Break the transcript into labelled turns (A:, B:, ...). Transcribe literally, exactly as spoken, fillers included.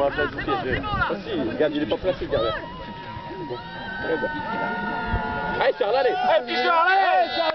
A: pour la place du pied. Ah si, regarde, il est pas placé derrière. Bon, très bien. Allez Charles, allez. Allez petit Charles, allez.